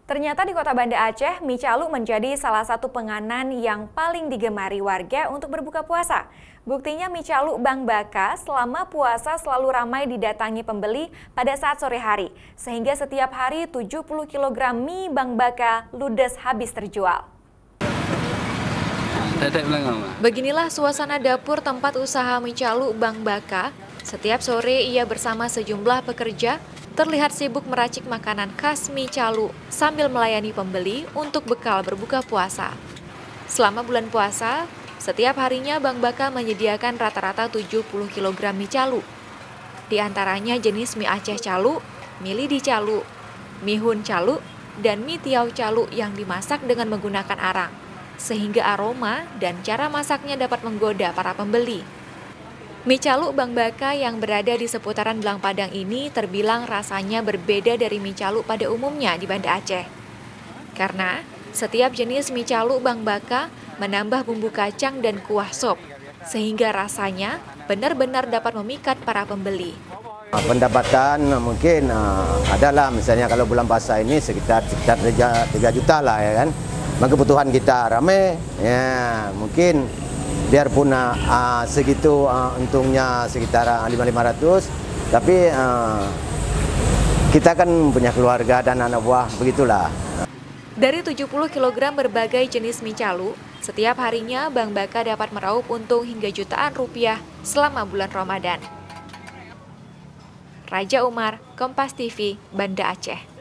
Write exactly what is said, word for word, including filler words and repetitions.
Ternyata di kota Banda Aceh, mie calo menjadi salah satu penganan yang paling digemari warga untuk berbuka puasa. Buktinya mie calo Bang Baka selama puasa selalu ramai didatangi pembeli pada saat sore hari. Sehingga setiap hari tujuh puluh kilogram mie Bang Baka ludes habis terjual. Beginilah suasana dapur tempat usaha mie calo Bang Baka. Setiap sore ia bersama sejumlah pekerja terlihat sibuk meracik makanan khas mie calo sambil melayani pembeli untuk bekal berbuka puasa. Selama bulan puasa, setiap harinya Bang Baka menyediakan rata-rata tujuh puluh kilogram mie calo. Di antaranya jenis mie Aceh calo, mie lidi calo, mie hun calo, dan mie tiau calo yang dimasak dengan menggunakan arang, sehingga aroma dan cara masaknya dapat menggoda para pembeli. Mie calo Bang Baka yang berada di seputaran Belang Padang ini terbilang rasanya berbeda dari mie calo pada umumnya di Banda Aceh. Karena setiap jenis mie calo Bang Baka menambah bumbu kacang dan kuah sop, sehingga rasanya benar-benar dapat memikat para pembeli. Pendapatan mungkin uh, adalah misalnya kalau bulan puasa ini sekitar sekitar tiga juta lah ya kan. Kebutuhan kita ramai, ya mungkin biarpun uh, segitu uh, untungnya sekitar lima lima ratus, tapi uh, kita kan punya keluarga dan anak buah, begitulah. Dari tujuh puluh kilogram berbagai jenis mie calo, setiap harinya Bang Baka dapat meraup untung hingga jutaan rupiah selama bulan Ramadan. Raja Umar, Kompas T V, Banda Aceh.